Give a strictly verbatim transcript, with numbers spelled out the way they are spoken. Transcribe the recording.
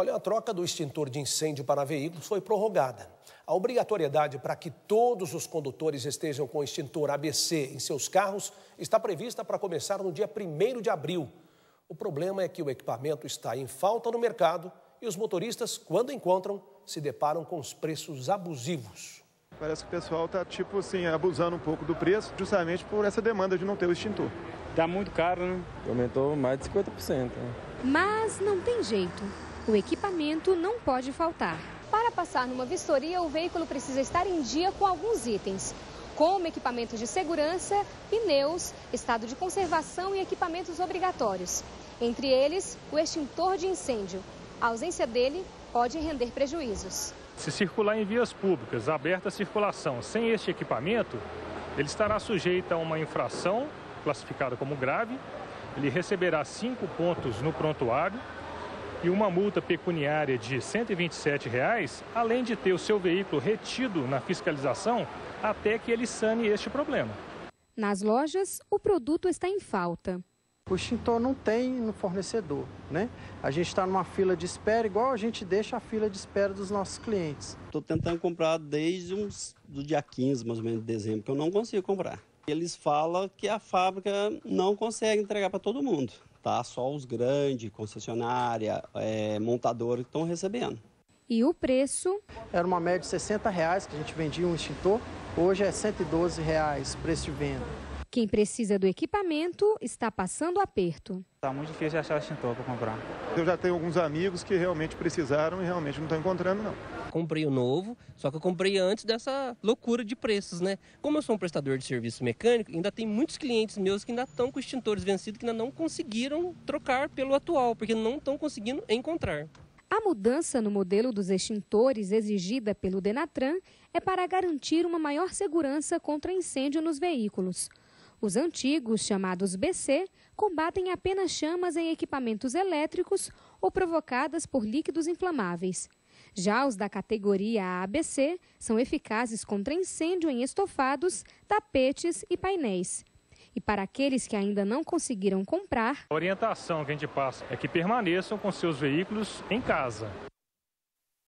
Olha, a troca do extintor de incêndio para veículos foi prorrogada. A obrigatoriedade para que todos os condutores estejam com extintor A B C em seus carros está prevista para começar no dia primeiro de abril. O problema é que o equipamento está em falta no mercado e os motoristas, quando encontram, se deparam com os preços abusivos. Parece que o pessoal está, tipo assim, abusando um pouco do preço, justamente por essa demanda de não ter o extintor. Tá muito caro, né? Aumentou mais de cinquenta por cento. Né? Mas não tem jeito. O equipamento não pode faltar. Para passar numa vistoria, o veículo precisa estar em dia com alguns itens, como equipamentos de segurança, pneus, estado de conservação e equipamentos obrigatórios. Entre eles, o extintor de incêndio. A ausência dele pode render prejuízos. Se circular em vias públicas, aberta a circulação, sem este equipamento, ele estará sujeito a uma infração classificada como grave, ele receberá cinco pontos no prontuário e uma multa pecuniária de cento e vinte e sete reais, além de ter o seu veículo retido na fiscalização até que ele sane este problema. Nas lojas, o produto está em falta. O extintor não tem no fornecedor, né? A gente está numa fila de espera, igual a gente deixa a fila de espera dos nossos clientes. Estou tentando comprar desde uns, do dia quinze, mais ou menos, de dezembro, que eu não consigo comprar. Eles falam que a fábrica não consegue entregar para todo mundo, tá? Só os grandes, concessionária, é, montadora que estão recebendo. E o preço? Era uma média de sessenta reais que a gente vendia um extintor, hoje é cento e doze reais preço de venda. Quem precisa do equipamento está passando aperto. Tá muito difícil de achar extintor para comprar. Eu já tenho alguns amigos que realmente precisaram e realmente não estão encontrando, não. Comprei o novo, só que eu comprei antes dessa loucura de preços, né? Como eu sou um prestador de serviço mecânico, ainda tem muitos clientes meus que ainda estão com extintores vencidos, que ainda não conseguiram trocar pelo atual, porque não estão conseguindo encontrar. A mudança no modelo dos extintores exigida pelo Denatran é para garantir uma maior segurança contra incêndio nos veículos. Os antigos, chamados B C, combatem apenas chamas em equipamentos elétricos ou provocadas por líquidos inflamáveis. Já os da categoria A B C são eficazes contra incêndio em estofados, tapetes e painéis. E para aqueles que ainda não conseguiram comprar, a orientação que a gente passa é que permaneçam com seus veículos em casa.